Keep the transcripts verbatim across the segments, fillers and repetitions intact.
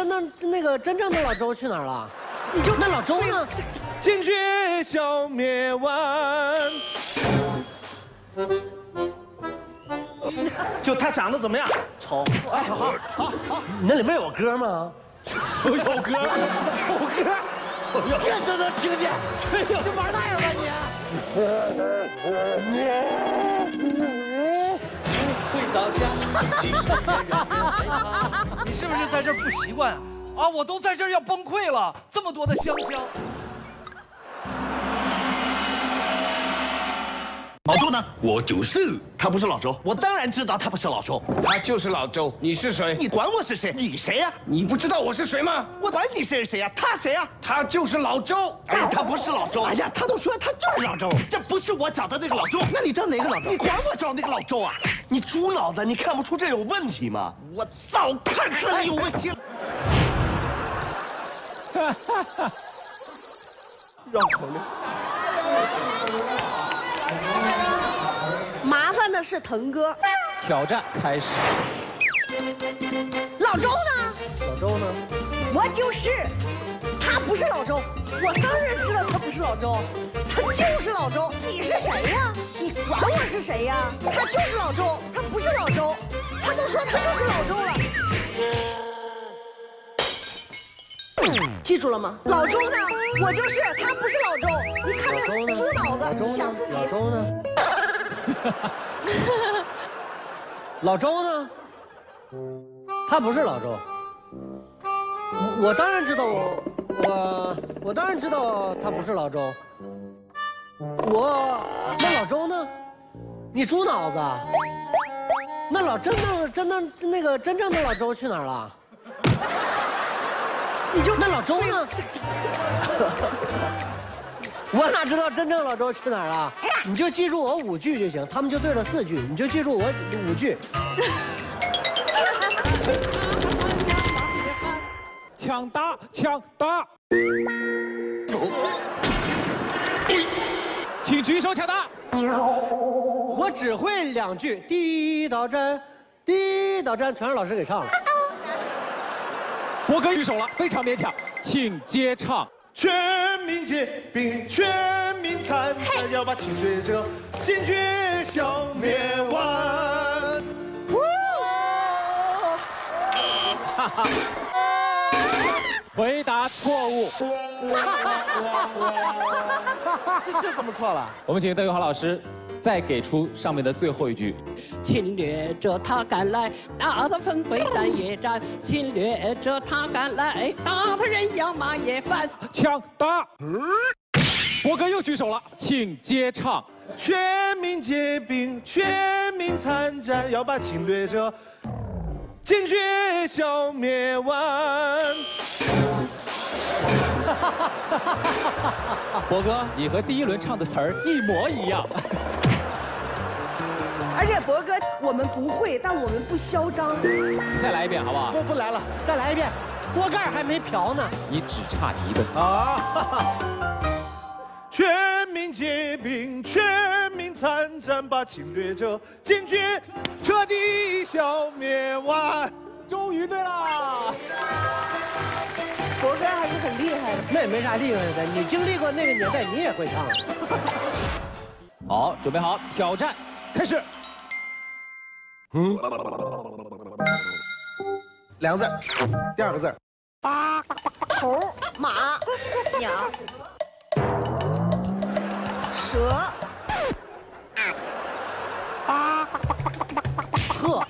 真的那个真正的老周去哪儿了？你就那老周呢？ 坚决消灭完。就他长得怎么样？ 丑。哎，好好好好，你那里面有歌吗？ 有有歌，有歌。 这都能听见，这这玩大呀你！ 回到家，其实也让人害怕。 你是不是在这儿不习惯啊？啊，我都在这儿要崩溃了，这么多的香香。 老周呢？ 我就是， 他不是老周，我当然知道他不是老周。 他就是老周。你是谁？ 你管我是谁？你谁呀？ 你不知道我是谁吗？ 我管你谁是谁呀？他谁呀？ 他就是老周。 哎呀，他不是老周。哎呀，他都说他就是老周，这不是我找的那个老周。那你找哪个老周？你管我找那个老周啊？你猪脑子，你看不出这有问题吗？我早看出来有问题了。哈哈哈！绕口令。 麻烦的是腾哥， 挑战开始。 老周呢？ 老周呢？ 我就是，他不是老周，我当然知道他不是老周，他就是老周。你是谁呀？你管我是谁呀？他就是老周，他不是老周，他都说他就是老周了。记住了吗？老周呢？我就是，他不是老周。你看这猪脑子，想自己。 老周呢？老周呢？他不是老周。我我当然知道我我我当然知道他不是老周。我那老周呢？你猪脑子？那老真的真的那个真正的老周去哪儿了？你就那老周呢？我哪知道真正老周去哪儿了？你就记住我五句就行，他们就对了四句，你就记住我五句。 抢答，抢答，请举手抢答。 我只会两句，第一道战，第一道战，全是老师给唱了。 博哥举手了，非常勉强，请接唱。 全民皆兵，全民参战，要把侵略者坚决消灭完。 回答错误。 这这怎么错了？ 我们请邓友豪老师再给出上面的最后一句。 侵略者他敢来，打他分飞弹也战；侵略者他敢来，打他人仰马也翻。 抢答。博哥又举手了，请接唱。 全民皆兵，全民参战，要把侵略者坚决消灭完。 博哥，你和第一轮唱的词儿一模一样。 而且博哥，我们不会，但我们不嚣张。 再来一遍好不好？ 不不来了，再来一遍。锅盖还没瓢呢， 你只差一个字啊！全民皆兵，全民参战，把侵略者坚决彻底消灭完。 终于对了。 博哥还是很厉害的。 那也没啥厉害的，你经历过那个年代，你也会唱。 好，准备好，挑战开始。 嗯，两个字，第二个字。 猴、马、鸟、蛇、 鹤。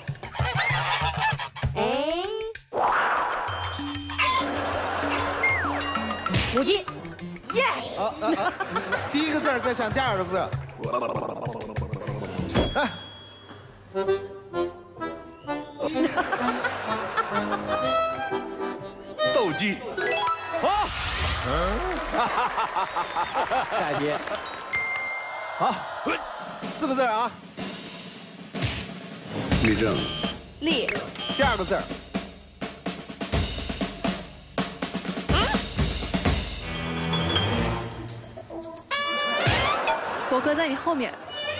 母鸡 ，yes。 啊啊啊！第一个字再想第二个字。哎。 斗鸡。 好。 下一题。 好，四个字啊。 立正。 立。 第二个字。 博哥在你后面。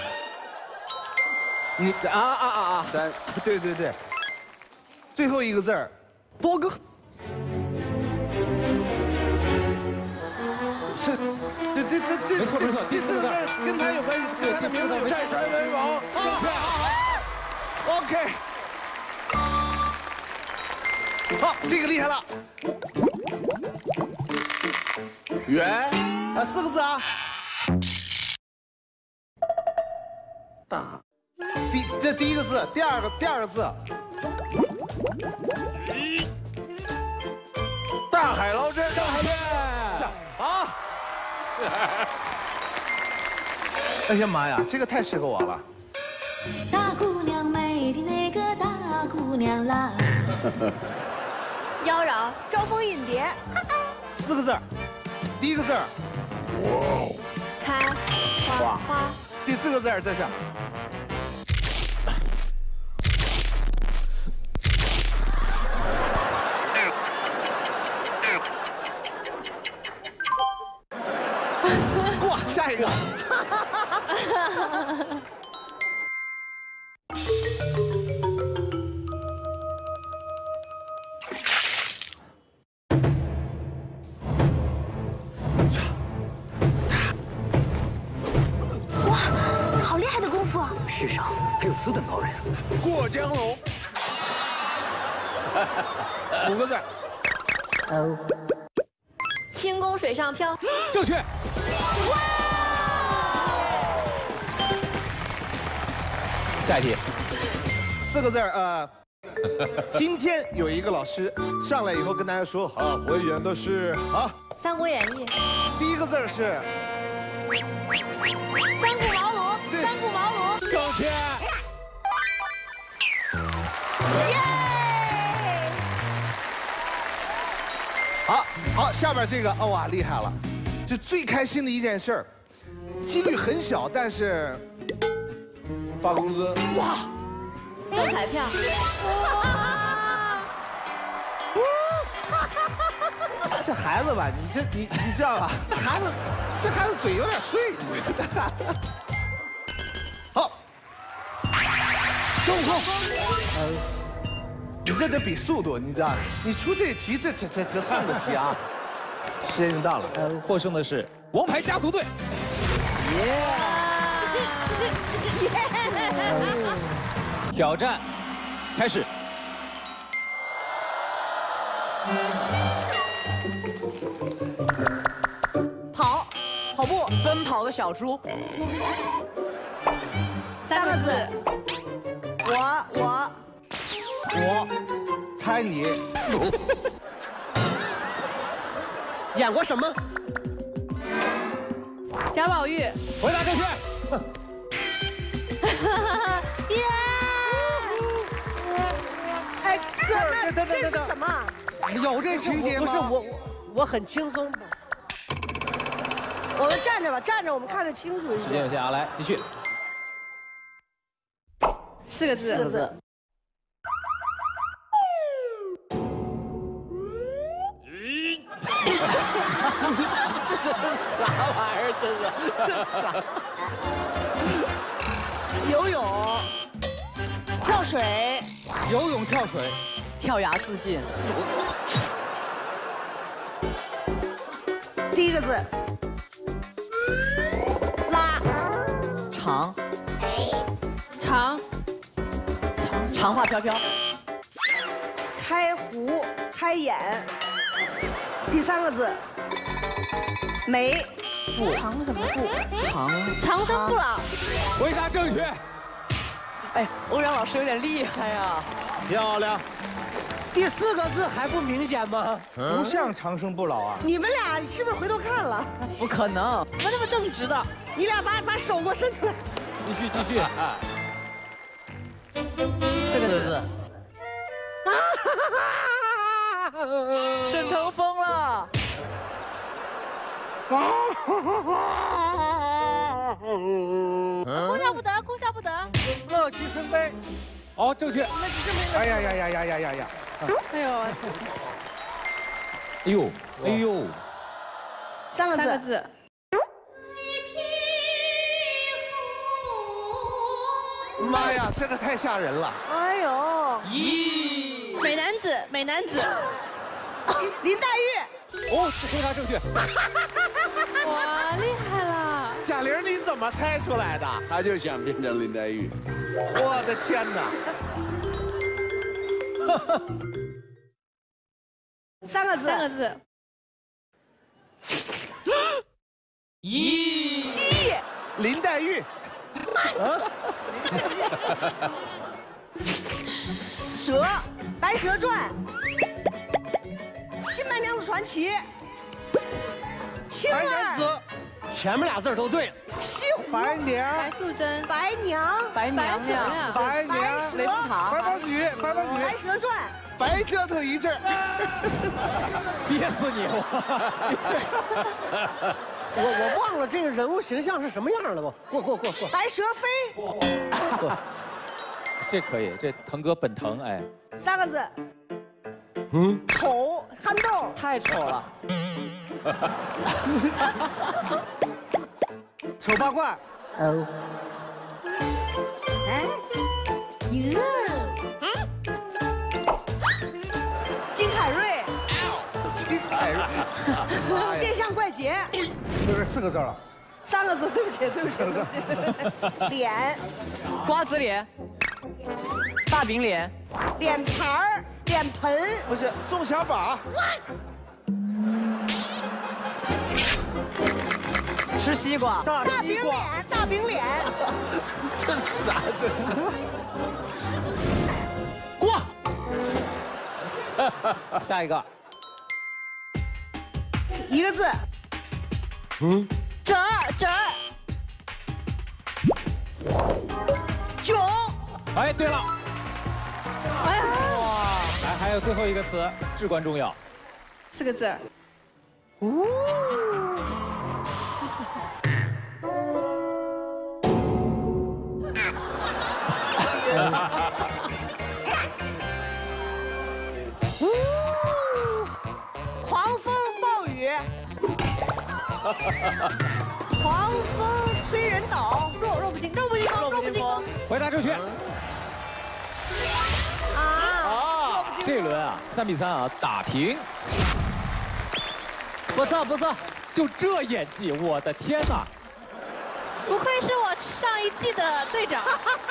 你啊啊啊啊！对对对，最后一个字儿，博哥。 是，这这这这， 没错没错， 第四个字跟他有关系，跟他的名字有。 战神为王。 OK， 好，这个厉害了。 圆啊，四个字啊。 大， 第这第一个字，第二个第二个字。 大海捞针， 大海边。 啊！哎呀妈呀，这个太适合我了。 大姑娘美的那个大姑娘啦， 妖娆招蜂引蝶， 四个字儿，第一个字儿， 开花花， 第四个字儿，这是。过下一个。 哇，好厉害的功夫啊！ 世上还有此等高人。 过江龙， 五个字儿。 哦，轻功水上漂， 正确。下一题， 四个字儿，呃，今天有一个老师上来以后跟大家说，啊，我演的是啊， 《三国演义》， 第一个字儿是三顾茅庐， 对三顾茅庐， 正确。 耶！ 好，好，下边这个，哦哇，厉害了，就最开心的一件事儿，几率很小，但是发工资， 哇， 中彩票， 这孩子吧，你这你你知道吧？这孩子，这孩子嘴有点碎。好，中空。你这得比速度，你知道？你出这题，这这这这送的题啊！时间已经到了。 获胜的是王牌家族队。挑战开始。 跑，跑步， 奔跑的小猪， 三个字。我我我猜你演过什么？ 贾宝玉， 回答正确。 耶！ 哎，哥们， 等等等等这是什么？ 有这情节吗？ 不是我我我很轻松的。 我们站着吧，站着我们看得清楚一时间点。 有限啊，来继续。 四个字， 四个字。 这是这是啥玩意儿？这是这是啥？ 游泳，跳水， 游泳、跳水、 跳崖自尽， 第一个字。拉， 长长， 长发飘飘， 开壶，开眼。第三个字。梅， 长什么不？ 长长生不老， 回答正确。 哎，欧阳老师有点厉害呀。 漂亮， 第四个字还不明显吗？ 不像长生不老啊！ 你们俩是不是回头看了？ 不可能， 我这么正直的， 你俩把把手给我伸出来。 继续继续。 四个字。沈腾疯了。 哭笑不得，哭笑不得。 乐极生悲。 哦，正确。 哎呀呀呀呀呀呀呀！ 哎呦， 哎呦哎呦， 三个字。 三个字。 妈呀，这个太吓人了！ 哎呦， 美男子，美男子， 林黛玉， 哦，回答正确。 哇，厉害了！ 贾玲，你怎么猜出来的？ 他就想变成林黛玉。 我的天哪！ 三个字。 三个字。 咦， 蜥蜴。 林黛玉。 啊。蛇，《白蛇传》。《新白娘子传奇》。青白娘子，前面俩字都对了。 西湖。 白娘。 白素贞。 白娘。 白娘娘。 白娘。 雷峰塔。 白毛女。白毛女。 白蛇传。 白折腾一阵。 憋死你！ 我我忘了这个人物形象是什么样了不？过过过过。 白蛇飞。 过。这可以，这腾哥本腾哎。 三个字。嗯。丑，憨豆。 太丑了。 丑八怪。 哦。哎。哟。哎。金凯瑞。 金凯瑞。 变相怪杰。 不是四个字了。 三个字，对不起，对不起，对不起。脸。 瓜子脸。大饼脸。 脸盘儿。脸盆。 不是宋小宝。 吃西瓜。 大饼脸，大饼脸。 这啥？这是。 过。下一个。 一个字。 嗯。折折。 囧。 哎，对了。哎呀！哇！来，还有最后一个词，至关重要。 四个字。 哦。狂风暴雨，狂风吹人倒， 弱弱不禁，弱不禁风，弱不禁风。 回答正确。 啊！ 这一轮啊，三比三啊，打平。 不错不错， 就这演技，我的天哪！ 不愧是我上一季的队长。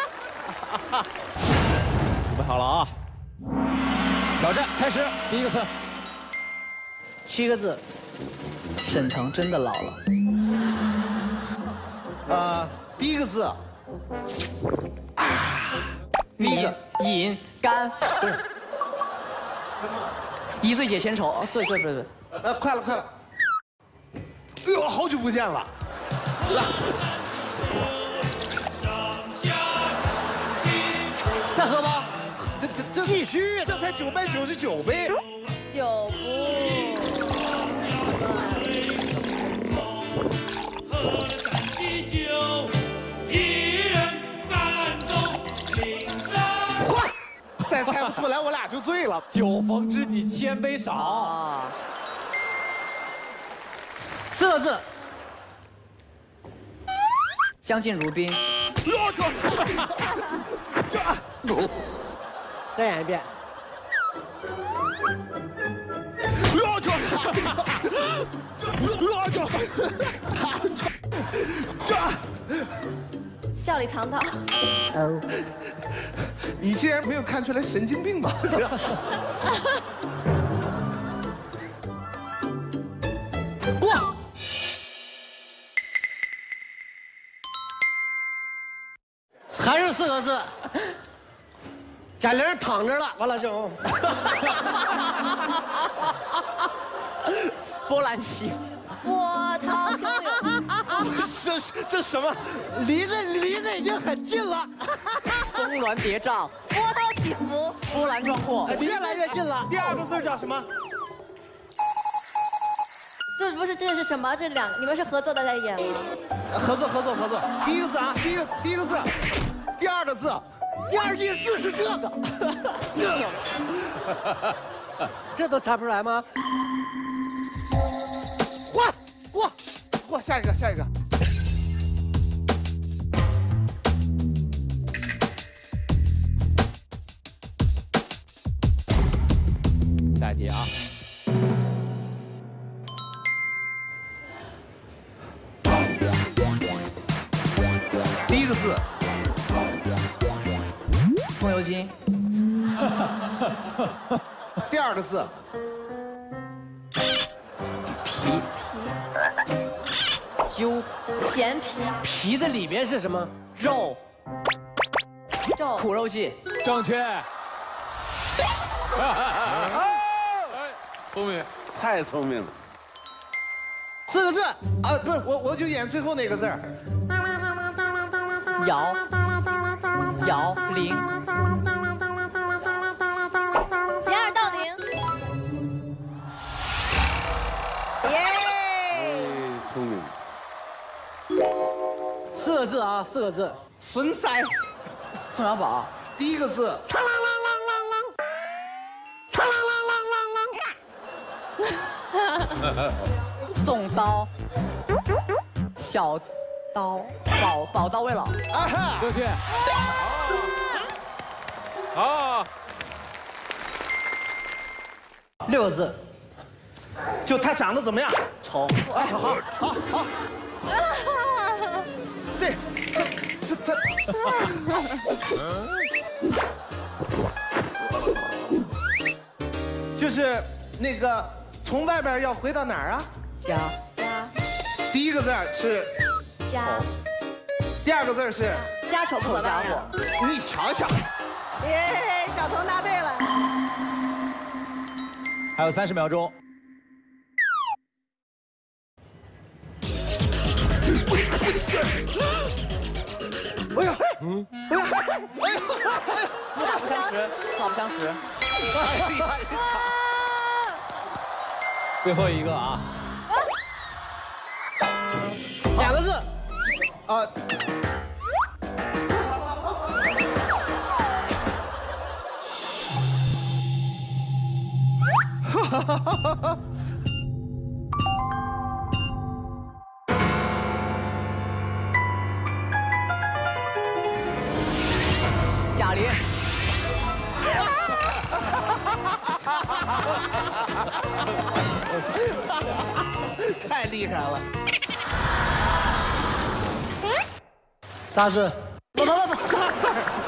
准备好了啊！挑战开始，第一个词。 七个字。 沈腾真的老了。 呃，第一个字。啊，第一个饮干。不是。一醉解千愁，醉醉醉醉。 呃，快了快了。哎呦，好久不见了。来。 再喝吗？ 这这这继续， 这才九百九十九杯。 九不。 再猜不出来，我俩就醉了。 酒逢知己千杯少。啊、 四个字。 相敬如宾。 再演一遍。 笑里藏刀。 哦。 你竟然没有看出来神经病吧？ 过。还是四个字。贾玲躺着了，完了就。 波澜起伏。 波涛汹涌。 这这什么？ 离得离得已经很近了。 峰峦叠嶂。 波涛起伏。 波澜壮阔。 越来越近了。 第二个字叫什么？ 这不是这是什么？这两你们是合作的在演吗？ 合作合作合作。第一个字啊，第一个第一个字，第二个字， 第二句字是这个，这个，这都猜不出来吗？过过过，下一个下一个。 下一题啊。 风油精。 第二个字， 皮皮，揪， 咸皮皮的里面是什么？ 肉， 肉苦肉计。 正确。 聪明，太聪明了。 四个字啊，不是我，我就演最后那个字儿。 摇，摇铃。 掩耳盗铃。 耶！ 聪明。 四个字啊，四个字。 孙塞， 宋小宝。 第一个字， 嘡啷啷啷啷啷，嘡啷啷啷啷啷。 送刀，小刀，宝宝刀未老。 啊哈， 正确。好。 六个字， 就他长得怎么样？ 丑。 哎，好，好，好。对，他他他。就是那个从外边要回到哪儿啊？ 家。 家第一个字是家第二个字是家丑不可外扬。 你瞧瞧， 耶，小童答对了。 还有三十秒钟。 哎呀，嗯，哎呀，哎呀， 好不相识，好不相识。 最后一个啊。 两个字， 啊。哈哈哈哈哈！ 贾玲。 太厉害了！ 仨字。 不不不不，仨字。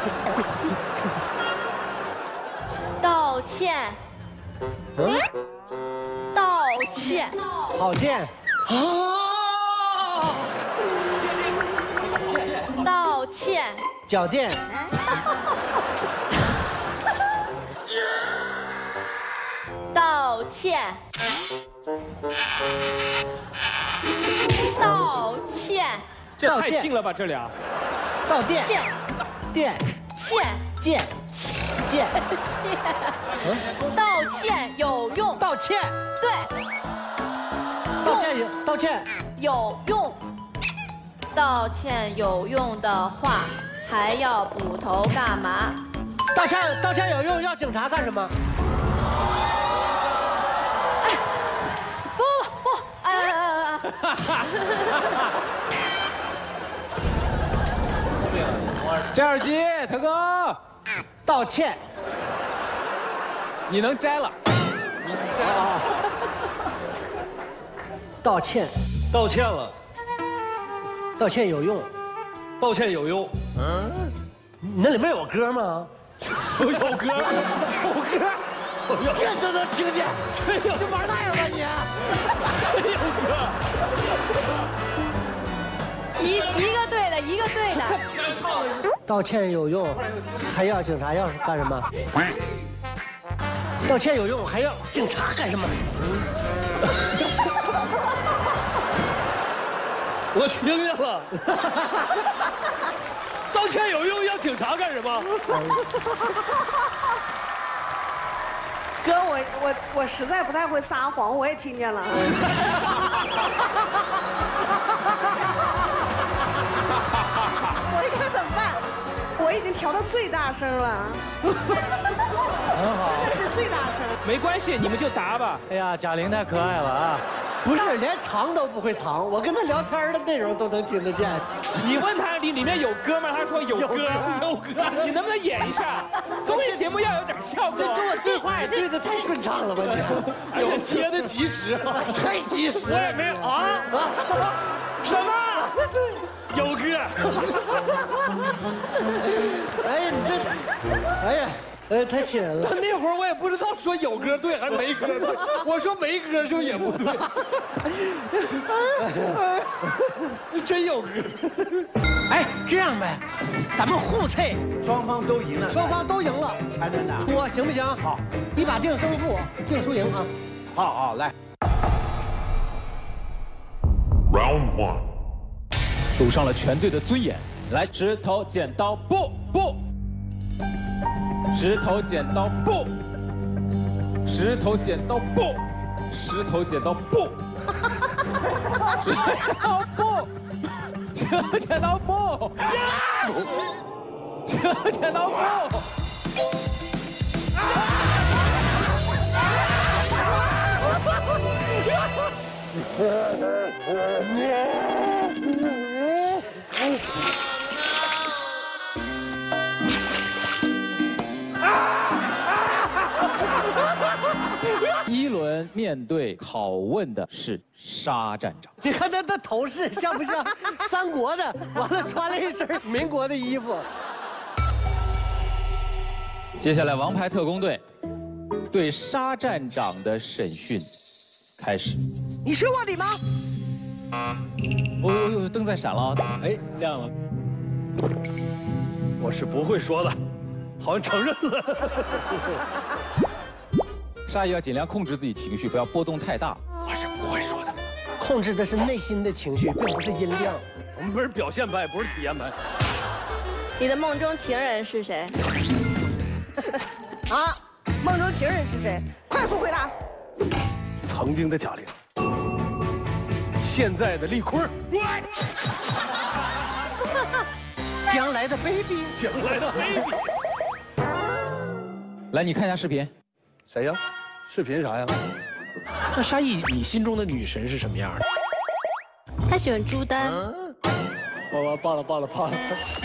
道歉。 嗯。 道歉。 好剑。 道歉。 脚垫。 道歉。道歉。 这太近了吧，这俩。 道歉。 歉。 垫。 歉。 剑。剑。 道歉有用。 道歉。 对。 道歉有道歉有用。道歉有用的话，还要补头干嘛？ 道歉道歉有用，要警察干什么？ 哎，不不不，哎哎哎哎！ 摘耳机，腾哥。 道歉。 你能摘了，你摘了。 道歉。 道歉了。 道歉有用。 道歉有用。 嗯。你那里面有歌吗？ 有有歌， 有歌。这都能听见，这玩大了吧你？ 真有歌。 一一个对的，一个对的。 道歉有用，还要警察要干什么？道歉有用，还要警察干什么？ 我听见了。道歉有用，要警察干什么？ 哥，我我我实在不太会撒谎，我也听见了。我应该怎么办？我已经调到最大声了。 很好， 真的是最大声。 没关系，你们就答吧。哎呀，贾玲太可爱了啊！ 不是，连藏都不会藏，我跟他聊天的内容都能听得见。 你问他里里面有歌吗？他说有歌，有歌。你能不能演一下？综艺节目要有点效果。 这跟我对话也对得太顺畅了吧你？ 而且接的及时， 太及时。 我也没有啊。什么？有歌。 哎呀，你这。 哎呀，呃，太气人了。 那会儿我也不知道说有歌对还是没歌对，我说没歌是不是也不对？真有歌。 哎，这样呗，咱们互猜， 双方都赢了， 双方都赢了才能打。 我行不行？ 好， 一把定胜负，定输赢啊。 好好来。 Round one， 赌上了全队的尊严。来，石头剪刀布布，石头剪刀布，石头剪刀布，石头剪刀布，石头布，石头剪刀布，石头剪刀布。 一轮面对拷问的是沙站长， 你看他的头饰像不像三国的？完了穿了一身民国的衣服。 接下来，王牌特工队对沙站长的审讯开始。 你是卧底吗？ 哦呦呦，灯在闪了，哎，亮了。 我是不会说的，好像承认了。 沙姨要尽量控制自己情绪，不要波动太大。 我是不会说的， 控制的是内心的情绪，并不是音量。 我们不是表现派，不是体验派。 你的梦中情人是谁？ 啊，梦中情人是谁？快速回答。 曾经的贾玲，现在的丽坤， 将来的 baby， 将来的 baby。 来，你看一下视频。 谁呀？视频啥呀？那沙溢，你心中的女神是什么样的？ 他喜欢朱丹。 我我报了报了报了。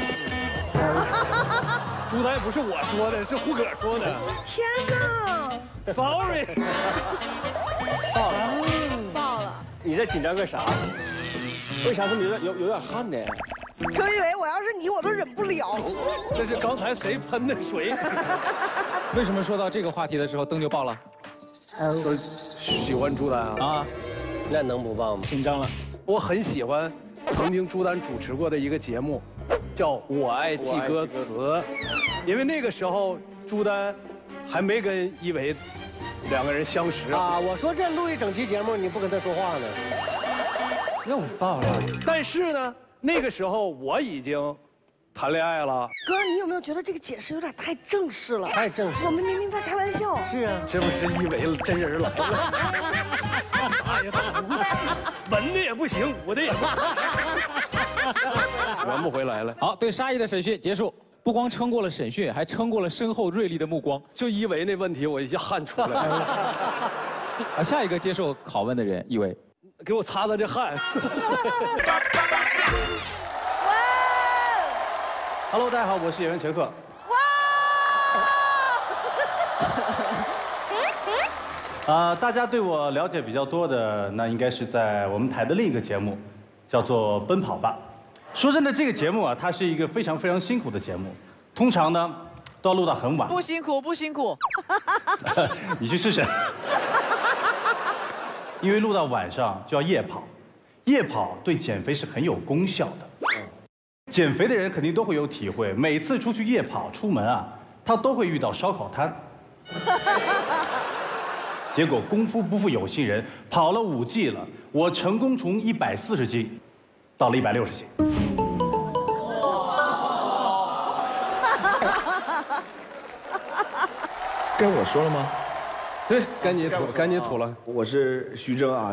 朱丹不是我说的，是胡歌说的。 天哪 ！Sorry。 爆了， 爆了。 你在紧张个啥？为啥这么有点有有点汗呢？ 周一围，我要是你，我都忍不了。 这是刚才谁喷的水？ 为什么说到这个话题的时候灯就爆了？ 嗯，都喜欢朱丹啊。 啊， 那能不爆吗？ 紧张了。 我很喜欢曾经朱丹主持过的一个节目，叫《我爱记歌词》，因为那个时候朱丹还没跟一维两个人相识啊。我说这录一整期节目，你不跟他说话呢？ 又爆了。 但是呢，那个时候我已经谈恋爱了。 哥，你有没有觉得这个解释有点太正式了？ 太正式。 我们明明在开玩笑。 是啊。 这不是一维真人来了？哎呀，文的也不行，武的也不行，圆不回来了。 好，对沙溢的审讯结束。不光撑过了审讯，还撑过了身后锐利的目光。 就一维那问题，我一下汗出来了。 啊，下一个接受拷问的人，一维， 给我擦擦这汗。 Hello， 大家好，我是演员陈赫。哇！啊，大家对我了解比较多的，那应该是在我们台的另一个节目，叫做《奔跑吧》。说真的，这个节目啊，它是一个非常非常辛苦的节目，通常呢都要录到很晚。 不辛苦，不辛苦。 你去试试。因为录到晚上就要夜跑，夜跑对减肥是很有功效的。减肥的人肯定都会有体会，每次出去夜跑出门啊，他都会遇到烧烤摊。结果功夫不负有心人，跑了五季了，我成功从一百四十斤到了一百六十斤。 该我说了吗？ 对，该你吐，该你吐了。 我是徐峥啊。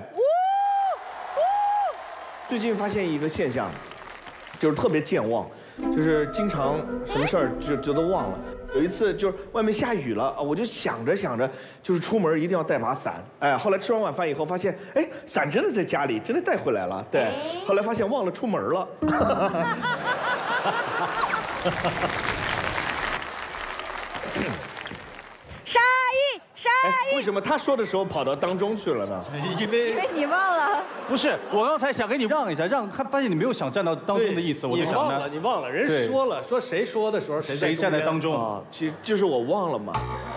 最近发现一个现象，就是特别健忘，就是经常什么事儿就就都忘了。有一次就是外面下雨了啊，我就想着想着，就是出门一定要带把伞。哎，后来吃完晚饭以后发现，哎，伞真的在家里，真的带回来了。对，后来发现忘了出门了。 沙溢，沙溢， 为什么他说的时候跑到当中去了呢？ 因为因为你忘了。 不是，我刚才想给你让一下，让他发现你没有想站到当中的意思，我就想呢。 你忘了，你忘了，人说了，说谁说的时候谁谁站在当中啊？其实就是我忘了嘛。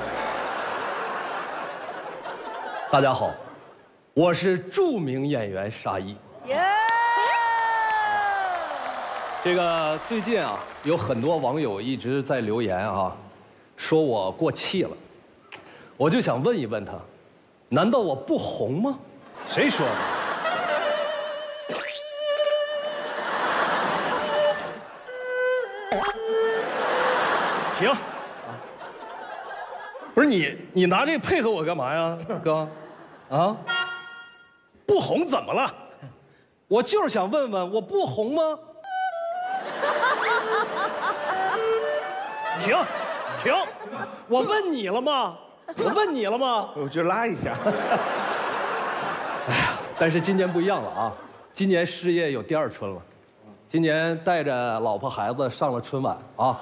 大家好，我是著名演员沙溢。 耶！ 这个最近啊，有很多网友一直在留言啊，说我过气了。我就想问一问他，难道我不红吗？ 谁说的？ 停！不是你，你拿这个配合我干嘛呀，哥？啊？不红怎么了？我就是想问问，我不红吗？停！停！我问你了吗？我问你了吗？ 我就拉一下。 哎呀，但是今年不一样了啊！今年事业有第二春了，今年带着老婆孩子上了春晚啊。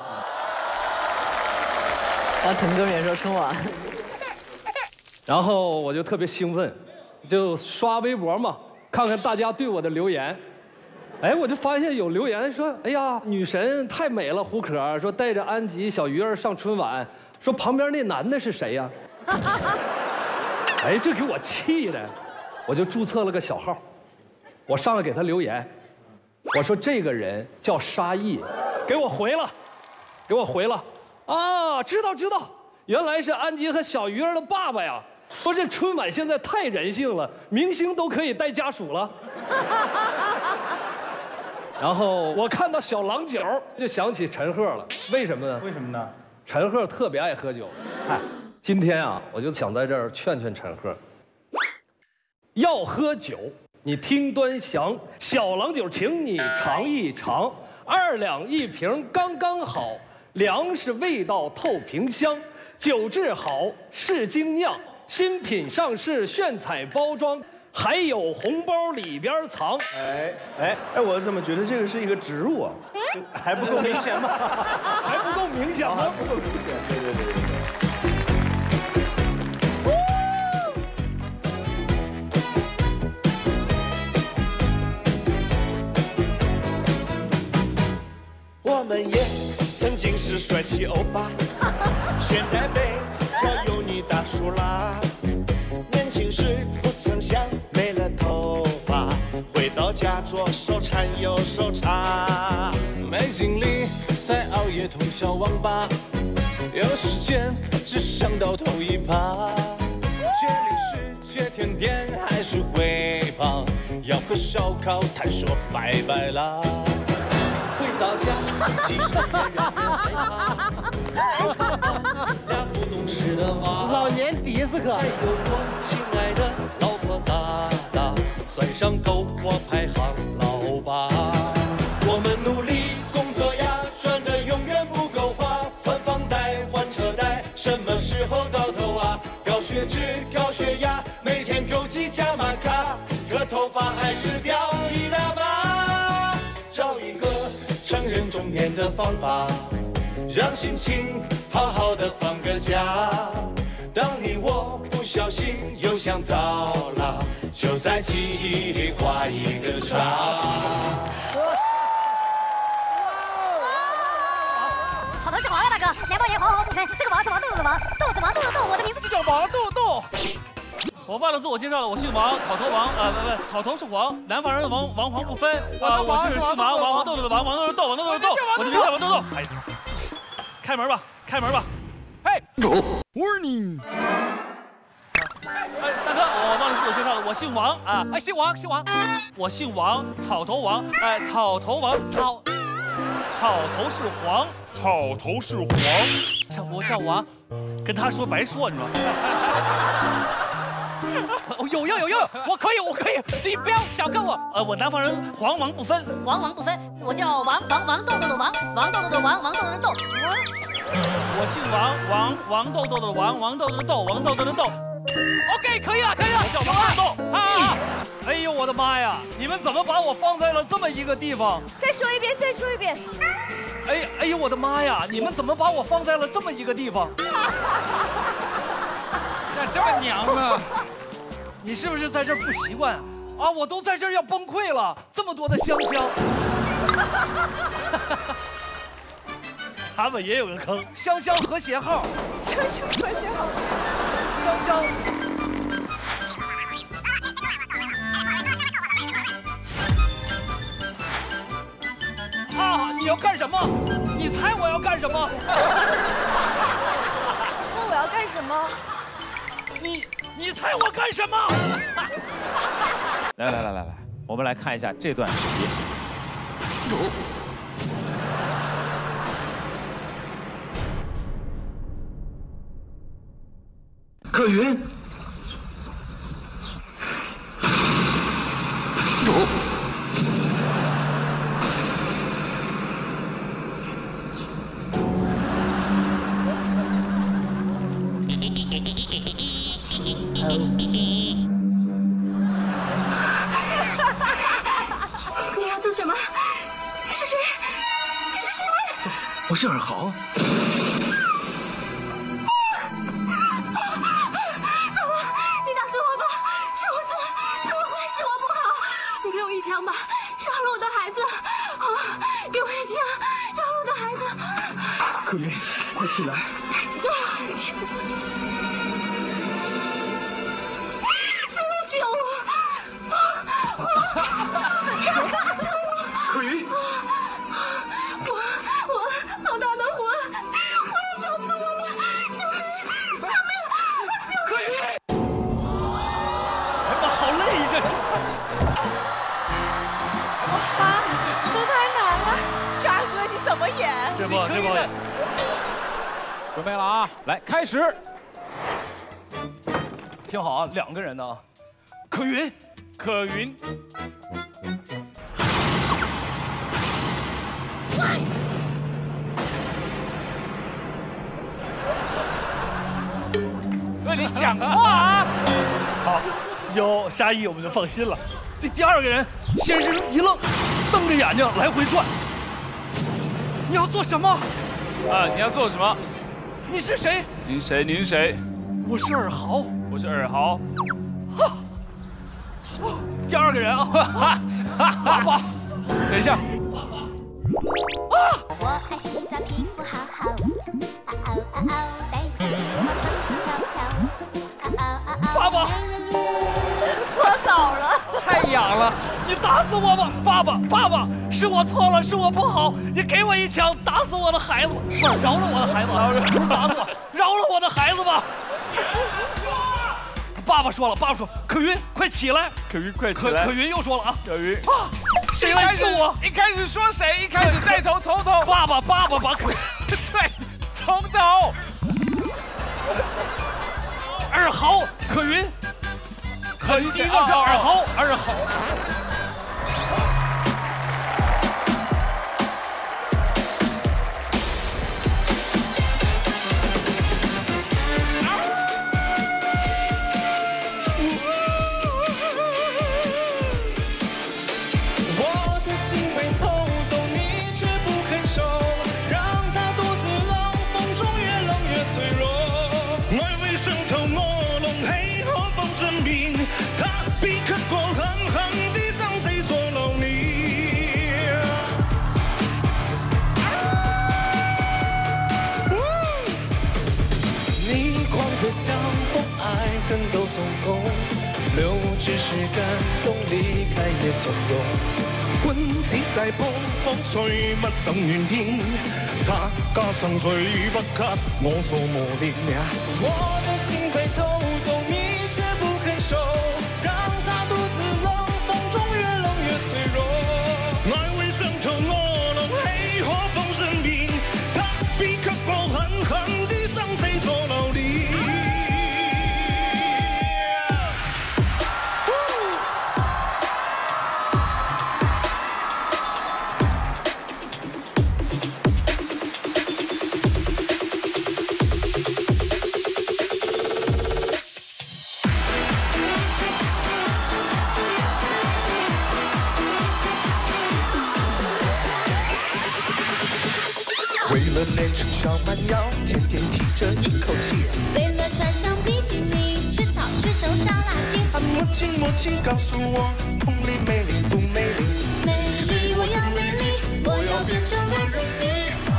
然后腾哥们也说春晚， 然后我就特别兴奋，就刷微博嘛，看看大家对我的留言。哎，我就发现有留言说：“哎呀，女神太美了，胡可说带着安吉、小鱼儿上春晚，说旁边那男的是谁呀？”哎，这给我气的，我就注册了个小号，我上来给他留言，我说这个人叫沙溢，给我回了，给我回了。啊，知道知道，原来是安吉和小鱼儿的爸爸呀。说这春晚现在太人性了，明星都可以带家属了。然后我看到小郎酒，就想起陈赫了。为什么呢？ 为什么呢？ 陈赫特别爱喝酒。哎，今天啊，我就想在这儿劝劝陈赫，要喝酒，你听端详，小郎酒请你尝一尝，二两一瓶刚刚好。粮食味道透瓶香，酒质好是精酿，新品上市炫彩包装，还有红包里边藏。 哎哎哎，我怎么觉得这个是一个植入啊？ 还不够明显吗？ 还不够明显吗？ 还不够明显，对对对。 我们也曾经是帅气欧巴，现在被叫油腻大叔啦。年轻时不曾想没了头发，回到家左手缠右手插。没精力再熬夜通宵网吧，有时间只想到头一趴。接零食接甜点还是会胖，要喝烧烤他说拜拜啦。回到家，其实也让人害怕。俩不懂事的娃， 老年迪斯科， 还有我亲爱的老婆大大，算上够我排行老八。我们努力工作呀，赚的永远不够花，还房贷还车贷，什么时候到头啊？高血脂高血压，每天勾几加码卡，可头发还是掉一大把。找一个成人中年的方法，让心情好好的放个假。当你我不小心又想糟了，就在记忆里画一个叉。 好头是黄啊，大哥，年报年黄黄不分，这个王是王豆豆的王，豆子王豆豆豆，我的名字就叫王豆豆。 我忘了自我介绍了，我姓王，草头王，啊不不，草头是黄，南方人王王黄不分，啊我是姓王，王王豆豆的王，王豆豆豆，王豆豆豆，我的名字叫王豆豆。哎，开门吧，开门吧。嘿 ，Warning。哎，大哥，我忘了自我介绍了，我姓王啊，哎，姓王，姓王，我姓王，草头王，哎，草头王，草，草头是黄，草头是黄，我叫王，跟他说白说，你知道吗？哦，有用有用，我可以我可以，你不要小看我。呃，我南方人，黄王不分， 黄王不分，我叫王王王豆豆的王，王豆豆的王，王豆豆的豆。 我姓王，王王豆豆的王，王豆豆的豆，王豆豆的豆。OK， 可以了可以了，我叫王豆豆啊！哎呦我的妈呀，你们怎么把我放在了这么一个地方？ 再说一遍，再说一遍。 哎哎呦我的妈呀，你们怎么把我放在了这么一个地方？ 咋这么娘呢？你是不是在这儿不习惯啊？我都在这儿要崩溃了，这么多的香香。他们也有个坑，香香和谐号， 香香和谐号， 香香。啊！你要干什么？你猜我要干什么？ 猜我要干什么？ 你你猜我干什么？ 来来来来来，我们来看一下这段视频。 可云。 你要做什么？你是谁？你是谁？ 我是尔豪。 你打死我吧！是我错，是我坏，是我不好。你给我一枪吧，饶了我的孩子！啊，给我一枪，饶了我的孩子！ 可云，快起来！ 谁来救我？ 可云， 我我好大的火，我要烧死我了！救命！救命！ 可云！ 哎妈，好累这是。 哇，这太难了，沙哥你怎么演？ 这不这不。 准备了啊，来开始。 听好啊，两个人呢。可云，可云。 那你讲话啊！ 好，有沙溢我们就放心了。这第二个人先是一愣，瞪着眼睛来回转。你要做什么？ 啊，你要做什么？ 你是谁？ 您谁？您谁？ 我是尔豪。 我是尔豪。 第二个人啊，爸爸， 等一下。 啊！我爱洗澡，皮肤好好。嗷嗷嗷嗷，带上我唱唱跳跳。嗷嗷嗷嗷。 爸爸， 搓澡了， 太痒了！你打死我吧，爸爸，爸爸，是我错了，是我不好，你给我一枪，打死我的孩子吧，不是饶了我的孩子，不是打死我，饶了我的孩子吧。爸爸说了，爸爸说，可云快起来， 可云快起来。 可云又说了啊， 可云啊，谁来救我？ 一开始说谁？一开始再从从头。 爸爸，爸爸把可对，从头。 二豪，可云，可云第一个是二豪，二豪。 相逢爱恨都匆匆，留只是感动，離開也從容。君子在風風吹，不怎願應，他加上最不給我做磨練呀。我的心被偷走，你卻不肯收，讓他獨自冷，風中越冷越脆弱。愛會傷透我lòng，氣可否生命？他必給我狠狠地生死做流離。为了练成小蛮腰，天天提着一口气； 为了穿上比基尼， 情默契告诉我，梦里美丽不美丽？ 美丽，我要美丽，我要变成了如你。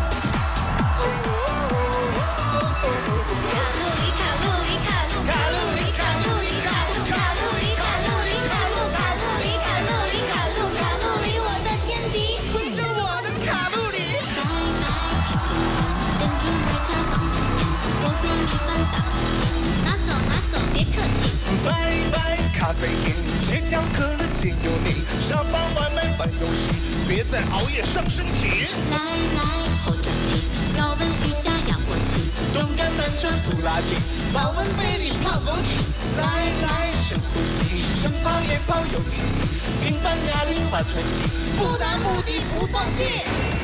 拜拜咖啡因，戒掉可乐仅有你，沙发外卖玩游戏，别再熬夜伤身体。 来来后转体，高温瑜伽仰卧起， 动感单车普拉提，保温杯里泡枸杞。来来深呼吸，晨跑夜跑有气力，平板哑铃划船机，不达目的不放弃。